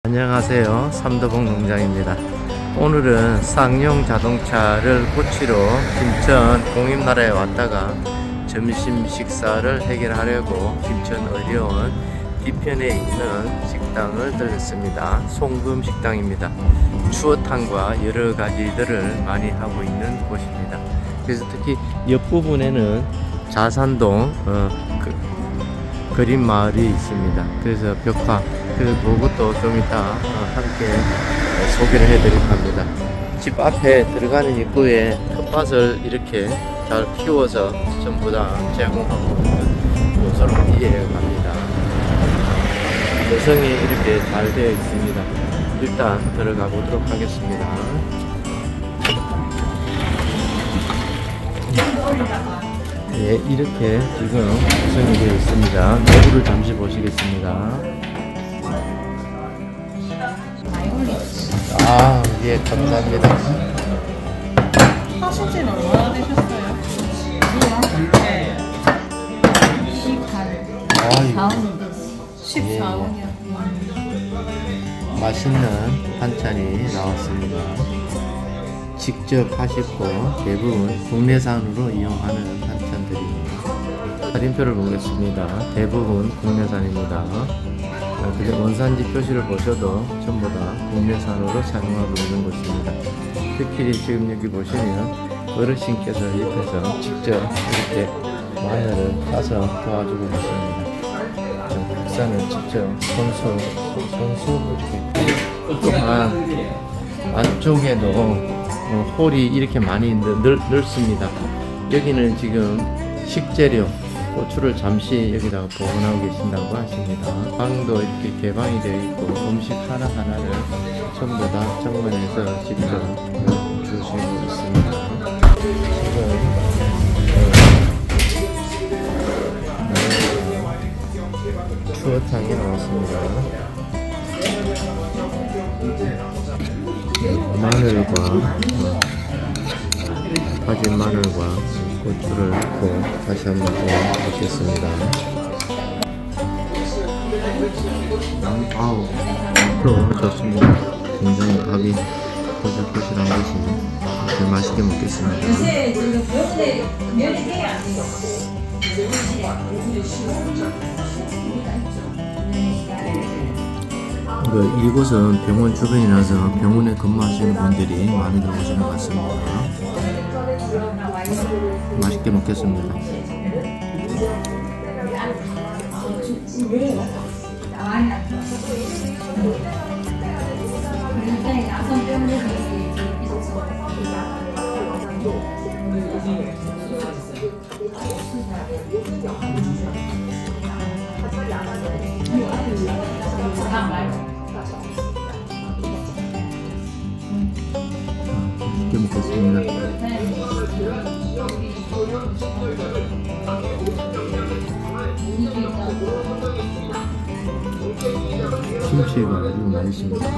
안녕하세요, 삼도봉 농장입니다. 오늘은 쌍용 자동차를 고치러 김천 공임나라에 왔다가 점심 식사를 해결하려고 김천 의료원 뒤편에 있는 식당을 들렸습니다. 송금 식당입니다. 추어탕과 여러 가지들을 많이 하고 있는 곳입니다. 그래서 특히 옆부분에는 자산동 그림 마을이 있습니다. 그래서 벽화, 그것도 좀 이따 함께 소개를 해드릴까 합니다. 집 앞에 들어가는 입구에 텃밭을 이렇게 잘 키워서 전부 다 제공하고 있는 곳으로 이해해 갑니다. 조성이 이렇게 잘 되어 있습니다. 일단 들어가 보도록 하겠습니다. 예, 이렇게 지금 구성이 되어 있습니다. 내부를 잠시 보시겠습니다. 아, 예, 감사합니다. 하신 지는 얼마나 되셨어요? 네. 14년이요. 맛있는 반찬이 나왔습니다. 직접 하시고 대부분 국내산으로 이용하는 반찬들입니다. 할인표를 보겠습니다. 대부분 국내산입니다. 근데 원산지 표시를 보셔도 전부 다 국내산으로 사용하고 있는 곳입니다. 특히 지금 여기 보시면 어르신께서 옆에서 직접 이렇게 마늘을 따서 도와주고 계십니다. 국산을 직접 손수 이렇게 또한 안쪽에도 홀이 이렇게 많이 넓습니다. 여기는 지금 식재료 고추를 잠시 여기다가 보관하고 계신다고 하십니다. 방도 이렇게 개방이 되어 있고 음식 하나하나를 전부 다 정면에서 직접 주시고 있습니다. 지금 추어탕이 나왔습니다. 마늘과 다진 마늘과 고추를 넣고 다시 한번 더 넣겠습니다. 아우, 좋습니다. 굉장히 밥이 포실포실한 것이 아주 맛있게 먹겠습니다. 이곳은 병원 주변이라서 병원에 근무하시는 분들이 많이 들어오시는 것 같습니다. 맛있게 먹겠습니다. 맛있게 먹겠습니다. 김치가 아주 맛있습니다.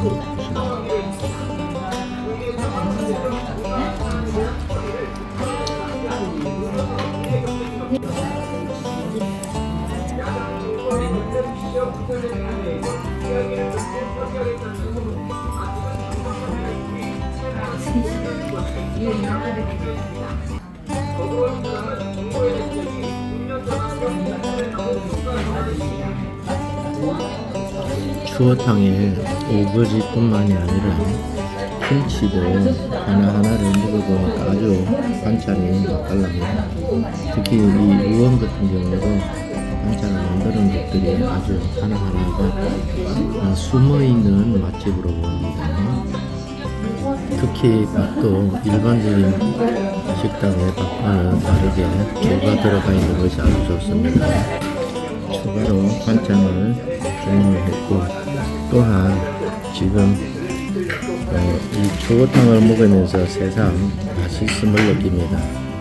추어탕에 우거지뿐만이 아니라 김치도 하나하나를 먹어보니까 아주 반찬이 맛깔납니다. 특히 이 우엉 같은 경우도 반찬을 만드는 것들이 아주 하나하나가 숨어있는 맛집으로 보입니다. 특히 밥도 일반적인 식당의 밥과는 다르게 조가 들어가 있는 것이 아주 좋습니다. 추가로 반찬을 주문을 했고, 또한 지금 이 추어탕을 먹으면서 새삼 맛있음을 느낍니다.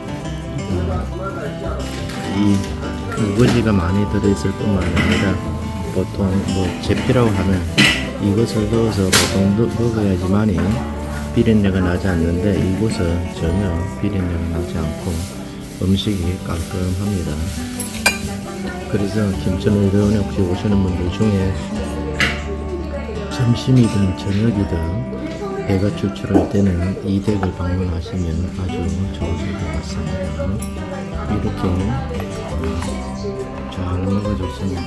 이 우거지가 많이 들어있을 뿐만 아니라 보통 제피라고 하면 이것을 넣어서 보통 먹어야지만이 비린내가 나지 않는데 이곳은 전혀 비린내가 나지 않고 음식이 깔끔합니다. 그래서 김천 의료원에 혹시 오시는 분들 중에 점심이든 저녁이든 배가 출출할 때는 이 댁을 방문하시면 아주 좋으실 것 같습니다. 이렇게 잘 먹어줬습니다.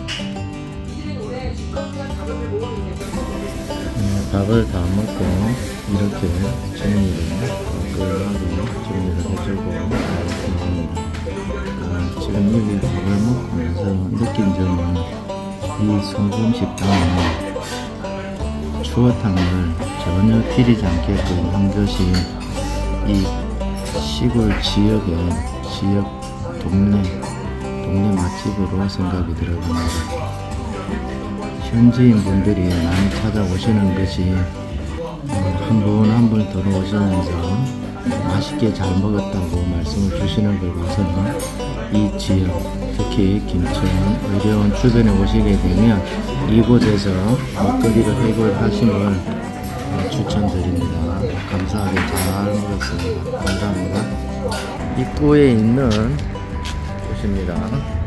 밥을 다 먹고 이렇게 정리를 깔끔하게 정리를 해주고 이렇게 합니다. 지금 여기 밥을 먹고 나서 느낀 점은 이 소금식당은 추어탕을 전혀 비리지 않게끔 한 것이 이 시골 지역의 동네 맛집으로 생각이 들어갑니다. 현지인 분들이 많이 찾아오시는 것이 한 분 한 분 들어오시면서 맛있게 잘 먹었다고 말씀을 주시는 걸 봐서는 이 지역, 특히 김천, 의료원 주변에 오시게 되면 이곳에서 먹거리를 해결하심을 추천드립니다. 감사하게 잘 먹었습니다. 감사합니다. 입구에 있는 곳입니다.